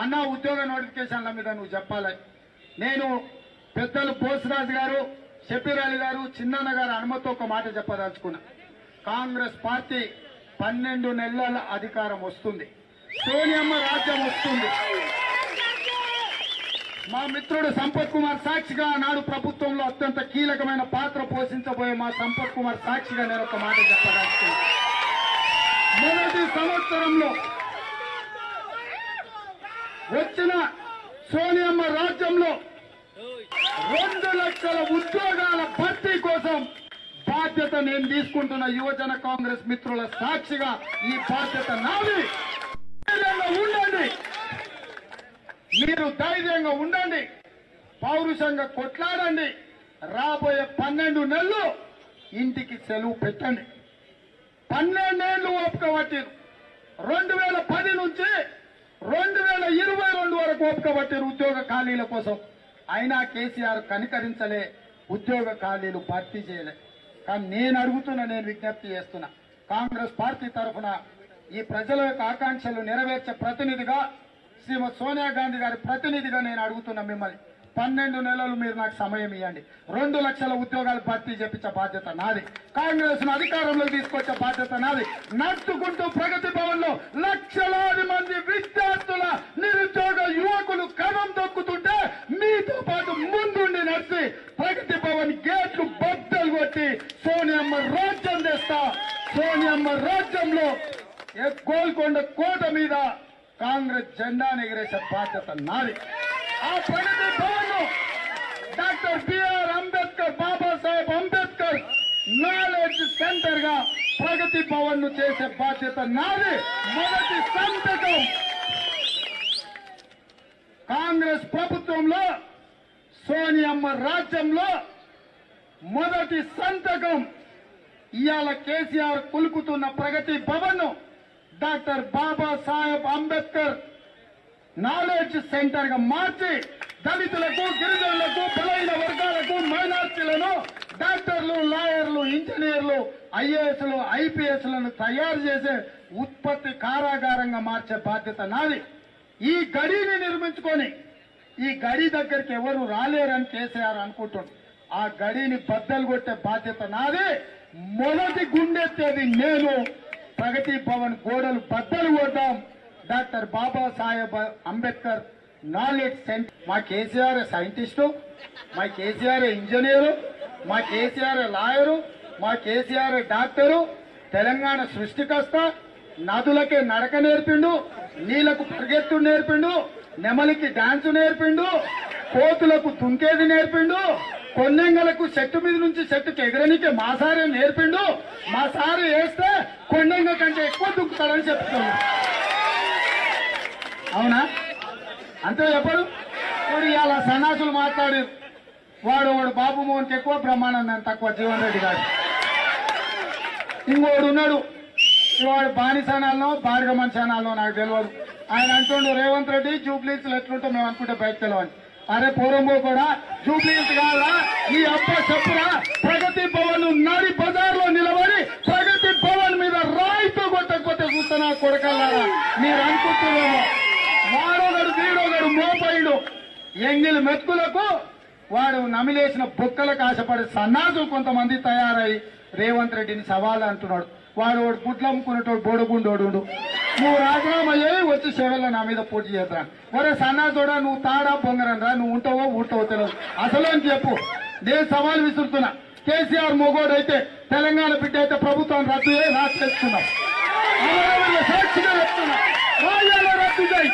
అన్న ఉద్యోగ నోటిఫికేషన్ల మీద నువ్వు చెప్పాలి. నేను పెద్దలు బోసరాజు గారు, షబీర్ అలీ గారు, చిన్నన్న గారు అనుమతితో ఒక మాట చెప్పదలుచుకున్నా. కాంగ్రెస్ పార్టీ 12 నెలల అధికారం వస్తుంది, సోనియమ్మ రాజ్యం వస్తుంది. మా మిత్రుడు సంపత్ కుమార్ సాక్షిగా నాడు ప్రభుత్వంలో అత్యంత కీలకమైన పాత్ర పోషించబోయే మా సంపత్ కుమార్ సాక్షిగా నేను ఒక మాట చెప్పదలుచుకున్నా. మొదటి సంవత్సరంలో వచ్చిన సోనియమ్మ రాజ్యంలో 2 లక్షల ఉద్యోగాల భర్తీ కోసం బాధ్యత నేను తీసుకుంటున్న యువజన కాంగ్రెస్ మిత్రుల సాక్షిగా ఈ బాధ్యత నాది. ధైర్యంగా ఉండండి, మీరు ధైర్యంగా ఉండండి, పౌరుషంగా కొట్లాడండి. రాబోయే 12 నెలలు ఇంటికి సెలవు పెట్టండి. 12 ఏళ్లు ఓపిక పట్టిరు. 2010 నుంచి 2022 వరకు ఓపిక పట్టిరు ఉద్యోగ ఖాళీల కోసం. అయినా కేసీఆర్ కనికరించలే, ఉద్యోగ ఖాళీలు భర్తీ చేయలే. కానీ నేను అడుగుతున్నా, నేను విజ్ఞప్తి చేస్తున్నా, కాంగ్రెస్ పార్టీ తరఫున ఈ ప్రజల యొక్క ఆకాంక్షలు నెరవేర్చే ప్రతినిధిగా, శ్రీమతి సోనియా గాంధీ గారి ప్రతినిధిగా నేను అడుగుతున్నా మిమ్మల్ని, 12 నెలలు మీరు నాకు సమయం ఇవ్వండి. 2 లక్షల ఉద్యోగాలు భర్తీ చేపించే బాధ్యత నాది. కాంగ్రెస్ ను అధికారంలోకి తీసుకొచ్చే బాధ్యత నాది. నడుచుకుంటూ ప్రగతి భవన్ లో లక్షలాది మంది విద్యార్థుల, నిరుద్యోగ యువకులు కదం తొక్కుతుంటే మీతో పాటు ముందుండి నడిచి ప్రగతి భవన్ గేట్లు బద్దలు కొట్టి సోనియమ్మ రాజ్యం తెస్తా. సోనియమ్మ రాజ్యంలో గోల్కొండ కోట మీద కాంగ్రెస్ జెండాను ఎగిరేసే బాధ్యత నాది. ఆ Pragati Bhavan doctor B R Ambedkar, Babasaheb Ambedkar knowledge centre గా ప్రగతి భవన్ ను చేసే బాధ్యత నాది. మొదటి సంతకం కాంగ్రెస్ ప్రభుత్వంలో, సోనియమ్మ రాజ్యంలో మొదటి సంతకం ఇవాళ కేసీఆర్ కులుకుతున్న ప్రగతి భవన్ ను doctor Babasaheb Ambedkar knowledge centre గా మార్చి దళితులకు, గిరిజనులకు, బలైన వర్గాలకు, మైనార్టీలను డాక్టర్లు, లాయర్లు, ఇంజనీర్లు, ఐఏఎస్లు, ఐపీఎస్లను తయారు చేసే ఉత్పత్తి కారాగారంగా మార్చే బాధ్యత నాది. ఈ గడిని నిర్మించుకొని ఈ గడి దగ్గరికి ఎవరు రాలేరని కేసీఆర్ అనుకుంటున్నాడు. ఆ గడిని బద్దలు కొట్టే బాధ్యత నాది. మొదటి గుండెత్తేది నేను. ప్రగతి భవన్ గోడలు బద్దలు కొడదాం. Doctor Babasaheb Ambedkar knowledge centre. మా కేసీఆర్ సైంటిస్టు, మా కేసీఆర్ ఇంజనీరు, మా కేసీఆర్ లాయరు, మా కేసీఆర్ డాక్టరు, తెలంగాణ సృష్టికర్త. నదులకే నడక నేర్పిండు, నీళ్లకు పరిగెత్తు నేర్పిండు, నెమలికి డాన్స్ నేర్పిండు, కోతులకు దుంకేది నేర్పిండు, కొండంగలకు చెట్టు మీద నుంచి చెట్టుకి ఎగరనికే మా సారే నేర్పిండు. మా సారు వేస్తే కొండంగ కంటే ఎక్కువ దుంకుతాడని చెప్తున్నాడు. అవునా? అంతే చెప్పడు. ఇప్పుడు ఇవాళ సన్నాసులు మాట్లాడారు. వాడు బాబు మోహన్కి ఎక్కువ, బ్రహ్మానందం తక్కువ, జీవన్ రెడ్డి గారు. ఇంకోడు ఉన్నాడు, వాడు బానిసానాల్లో బార్గమన్ ఛానల్లో నాకు తెలియదు. ఆయన అంటుండు, రేవంత్ రెడ్డి జూబ్లీస్ ఎట్లుంటో మేము అనుకుంటే బయట తెలియని. అరే పూర్వంలో కూడా జూబ్లీస్ కాదా ఈ అబ్బ చెప్పురా, ప్రగతి భవన్ నడి బజార్లో నిలబడి ప్రగతి భవన్ మీద రాయితో కొట్టకపోతే చూస్తున్నా కొడకల్లారా. మీరు అనుకుంటున్నామో వాడొకడు వీడొకడు మోపైడు ఎంగిలి మెతుకులకు వాడు నమిలేసిన బుక్కలకు ఆశపడే సన్నాసులు కొంతమంది తయారై రేవంత్ రెడ్డిని సవాల్ అంటున్నాడు. వాడు గుడ్లు అమ్ముకునేటోడు బోడుగుండోడు. నువ్వు రాజీనామా అయ్యి వచ్చి చెవెళ్ళ నా మీద పోటీ చేద్దా. ఒరే సన్నాసుడా, నువ్వు తాడా బొంగరం రా, నువ్వు ఉంటావో ఊటావో తెలియదు. అసలు అని చెప్పు. నేను సవాల్ విసురుతున్నా. కేసీఆర్ మొగోడు అయితే, తెలంగాణ బిడ్డ అయితే ప్రభుత్వం రద్దు చేయి, నాకు తెలుస్తున్నాం. సాక్షిగా చెప్తున్నా, రద్దు చేయి.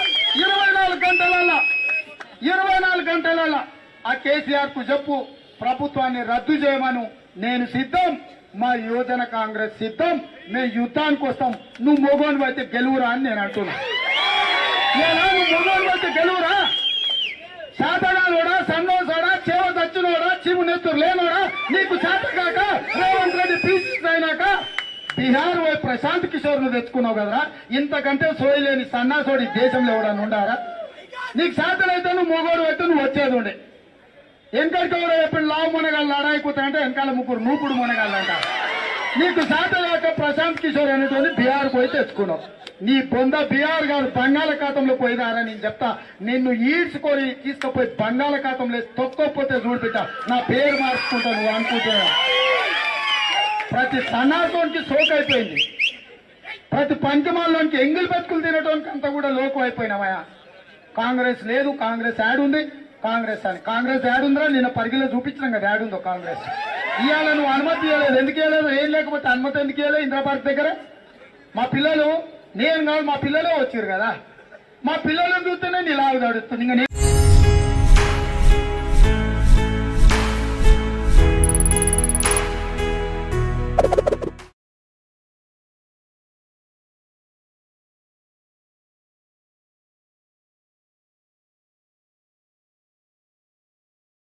24 గంటలలో ఆ కేసీఆర్ కు చెప్పు, ప్రభుత్వాన్ని రద్దు చేయమను. నేను సిద్ధం, మా యువజన కాంగ్రెస్ సిద్ధం, మేము యుద్ధానికి వస్తాం. నువ్వు మొగోని అయితే గెలువురా అని నేను అంటున్నా. నువ్వు మొగోని అయితే గెలువురా. శాతగానోడా, సన్నోసోడా, చేవ దచ్చినోడా, చివు నెత్తురు లేనోడా, నీకు చేత కాక రేవంత్ రెడ్డి పీసీసీ అయినాక బీహార్ పోయి ప్రశాంత్ కిషోర్ ను తెచ్చుకున్నావు కదరా. ఇంతకంటే సోయలేని సన్నాసోడి దేశంలో ఎవడన్నా ఉండారా? నీకు శాతలైతే నువ్వు మొగోడు అయితే నువ్వు వచ్చేది ఉండే. వెనకడికి ఎవరో ఎప్పుడు లావు మునగాళ్ళు ఆడాయిపోతాయంటే వెనకాల ముగ్గురు నూపుడు మునగాళ్ళంట. నీకు శాత కాక ప్రశాంత్ కిషోర్ అనేటువంటి బీహార్ పోయి తెచ్చుకున్నావు. నీ బొంద బీహార్ కాదు బంగాళాఖాతంలో పోయినారా నేను చెప్తా. నిన్ను ఈడ్చుకొని తీసుకుపోయి బంగాళాఖాతంలో తొక్కపోతే చూడుబిట్ట నా పేరు మార్చుకుంటా నువ్వు అనుకుంటున్నా. ప్రతి సన్నాసోనికి సోకైపోయింది, ప్రతి పంచమాల్లోనికి ఎంగిల్ బతుకులు తినడానికి అంతా కూడా లోకం అయిపోయినామయ్యా. కాంగ్రెస్ లేదు, కాంగ్రెస్ యాడ్ ఉంది, కాంగ్రెస్ అని కాంగ్రెస్ యాడ్ ఉందిరా. నిన్న పరిగిలో చూపించినాం కదా యాడ్ ఉందో కాంగ్రెస్. ఇవాళ నువ్వు అనుమతి ఇవ్వలేదు, ఎందుకు ఇవ్వలేదు? ఏం లేకపోతే అనుమతి ఎందుకు ఇవ్వలేదు? ఇందిరా పార్క్ దగ్గర మా పిల్లలు, నేను కాదు మా పిల్లలే వచ్చారు కదా, మా పిల్లలను చూస్తేనే నీ లాగు తడుస్తుంది. ఇంకా